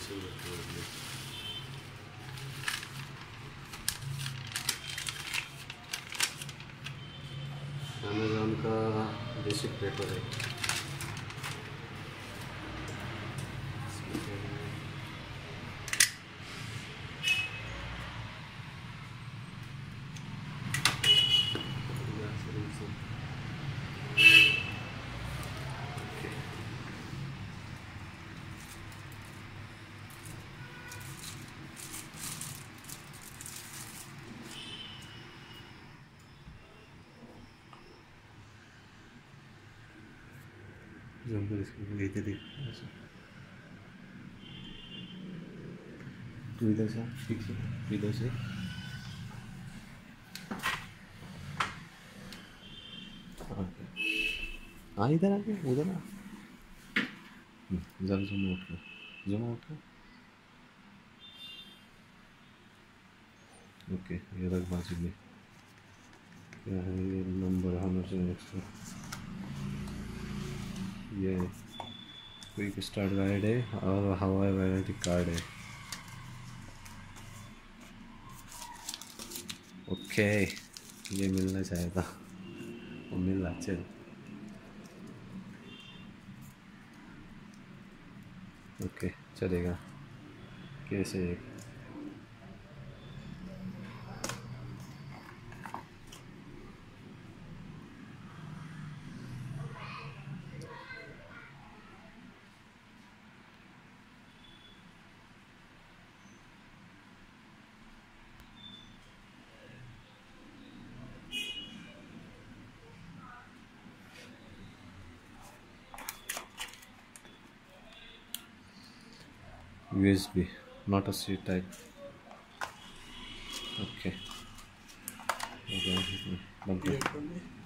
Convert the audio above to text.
Amazon का basic paper है। इधर देख, तू इधर से ठीक से, इधर से हाँ इधर आके उधर ना, ज़रा जूम आउट कर। ओके ये रख बाजू में। क्या है ये नंबर होना चाहिए एक्स्ट्रा। ये क्विक स्टार्ट गाइड है और हवाई वैरायटी कार्ड है। ओके ये मिलना चाहिए था, वो मिल रहा। चल ओके चलेगा। कैसे USB, not a C type. Okay. Okay.